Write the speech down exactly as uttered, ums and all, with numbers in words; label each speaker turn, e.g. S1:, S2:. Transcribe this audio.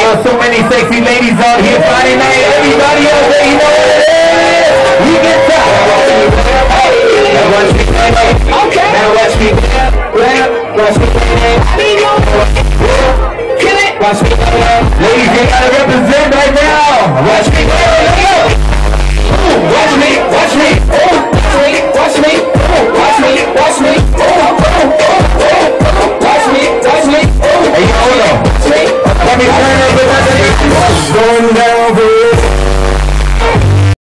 S1: got so many sexy ladies out here Friday night. Everybody out there, you know what it is. We get tired. Now watch me play. Okay. Now watch me rap, rap. Watch me play. Kill it. Watch me play. Ladies, you gotta represent right now. Watch me play. Watch me.